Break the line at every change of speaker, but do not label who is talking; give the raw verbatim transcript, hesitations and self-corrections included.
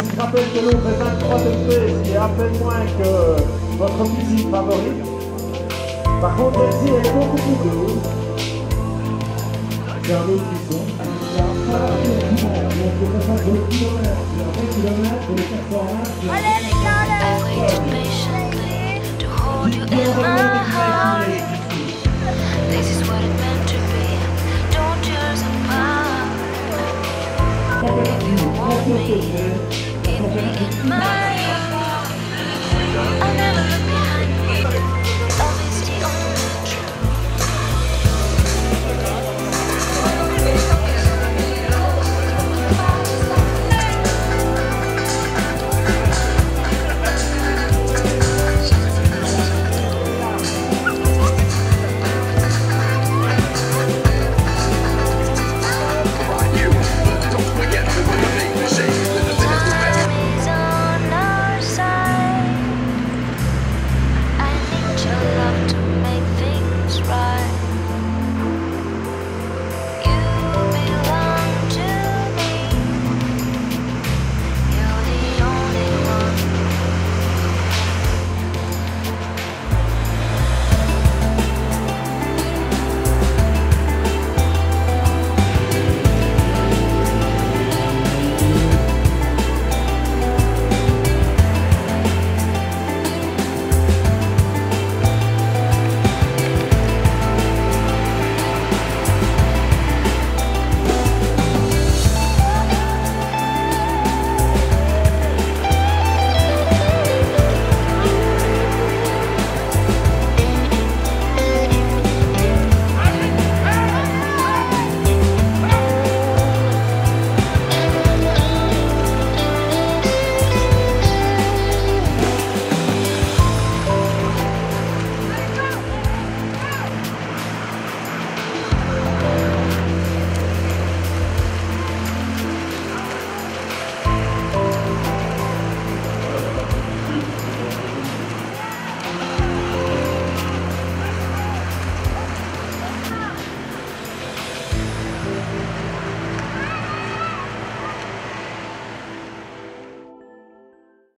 je rappelle que l'eau fait vingt-trois degrés, ce qui est à peine moins que votre piscine favorite. Par contre, celle-ci est beaucoup plus douce. C'est un autre cuisson.
Allez les gars, là.
I waited patiently to hold you in my heart. This is what it meant to be. Don't tear us apart. If you want me.